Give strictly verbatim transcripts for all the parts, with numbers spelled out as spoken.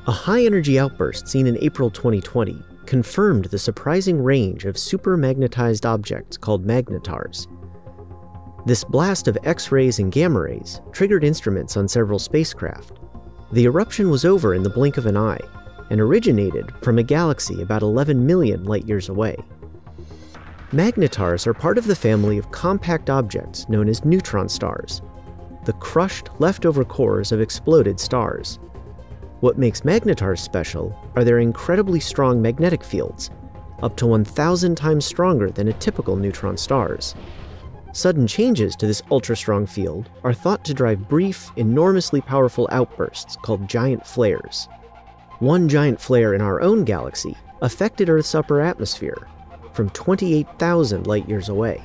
A high-energy outburst seen in April twenty twenty confirmed the surprising range of supermagnetized objects called magnetars. This blast of X-rays and gamma rays triggered instruments on several spacecraft. The eruption was over in the blink of an eye and originated from a galaxy about eleven million light-years away. Magnetars are part of the family of compact objects known as neutron stars, the crushed leftover cores of exploded stars. What makes magnetars special are their incredibly strong magnetic fields, up to one thousand times stronger than a typical neutron star's. Sudden changes to this ultra-strong field are thought to drive brief, enormously powerful outbursts called giant flares. One giant flare in our own galaxy affected Earth's upper atmosphere from twenty-eight thousand light-years away.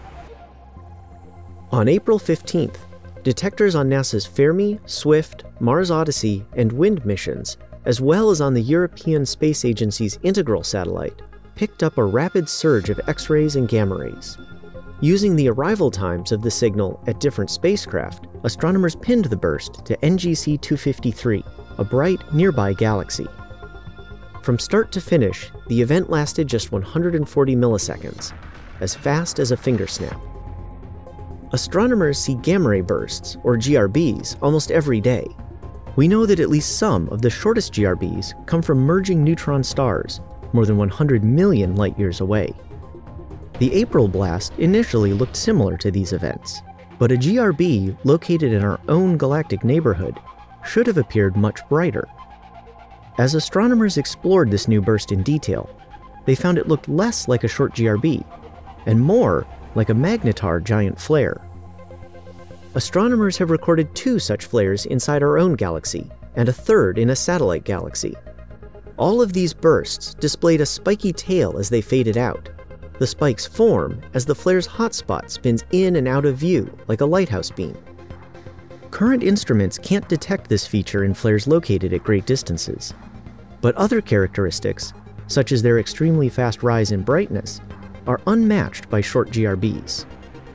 On April fifteenth, detectors on NASA's Fermi, Swift, Mars Odyssey, and WIND missions, as well as on the European Space Agency's Integral satellite, picked up a rapid surge of X-rays and gamma rays. Using the arrival times of the signal at different spacecraft, astronomers pinned the burst to N G C two fifty-three, a bright, nearby galaxy. From start to finish, the event lasted just one hundred forty milliseconds, as fast as a finger snap. Astronomers see gamma ray bursts, or G R Bs, almost every day. We know that at least some of the shortest G R Bs come from merging neutron stars, more than one hundred million light-years away. The April blast initially looked similar to these events, but a G R B located in our own galactic neighborhood should have appeared much brighter. As astronomers explored this new burst in detail, they found it looked less like a short G R B, and more like a magnetar giant flare. Astronomers have recorded two such flares inside our own galaxy, and a third in a satellite galaxy. All of these bursts displayed a spiky tail as they faded out. The spikes form as the flare's hotspot spins in and out of view like a lighthouse beam. Current instruments can't detect this feature in flares located at great distances, but other characteristics, such as their extremely fast rise in brightness, are unmatched by short G R Bs.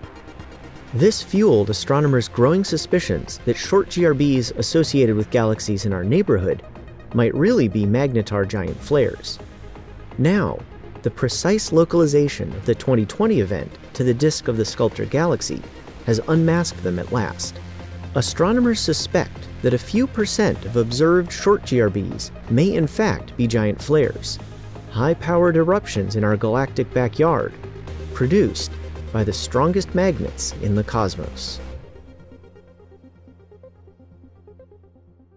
This fueled astronomers' growing suspicions that short G R Bs associated with galaxies in our neighborhood might really be magnetar giant flares. Now, the precise localization of the twenty twenty event to the disk of the Sculptor galaxy has unmasked them at last. Astronomers suspect that a few percent of observed short G R Bs may in fact be giant flares, high-powered eruptions in our galactic backyard, produced by the strongest magnets in the cosmos.